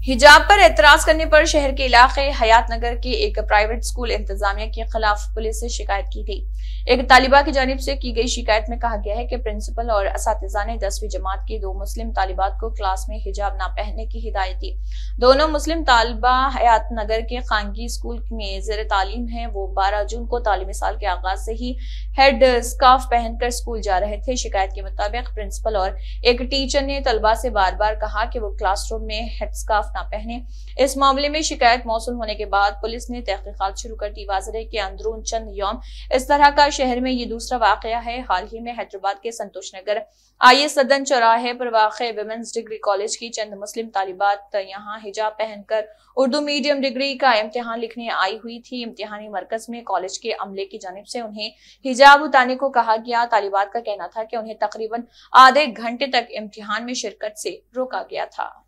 हिजाब पर एतराज करने पर शहर के इलाके हयात नगर के एक प्राइवेट स्कूल इंतजामिया के खिलाफ पुलिस से शिकायत की गई। एक तालिबा की जानिब से की गई शिकायत में कहा गया है कि प्रिंसिपल और असातिज़ा ने 10वीं जमात की 2 मुस्लिम तालिबात को क्लास में हिजाब न पहनने की हिदायत दी। दोनों मुस्लिम तालिबा हयात नगर के खानगी स्कूल में ज़ेर तालीम है। वो 12 जून को तालीमी साल के आगाज से ही हेड स्कार्फ पहनकर स्कूल जा रहे थे। शिकायत के मुताबिक प्रिंसिपल और एक टीचर ने तलबा से बार बार कहा कि वो क्लासरूम में हेड स्कार्फ ना पहने। इस मामले में शिकायत मौसूल होने के बाद पुलिस ने तहकीकात शुरू कर दी। वाज़ेह के अंदरून चंद यौम इस तरह का शहर में ये दूसरा वाकया है। हाल ही में हैदराबाद के संतोष नगर आईए सदन चौराहे पर वाक़े विमेंस डिग्री कॉलेज की चंद मुस्लिम तालिबात यहाँ हिजाब पहनकर उर्दू मीडियम डिग्री का इम्तिहान लिखने आई हुई थी। इम्तिहानी मरकज में कॉलेज के अमले की जानिब से उन्हें हिजाब उतारने को कहा गया। तालिबात का कहना था कि उन्हें तकरीबन आधे घंटे तक इम्तिहान में शिरकत से रोका गया था।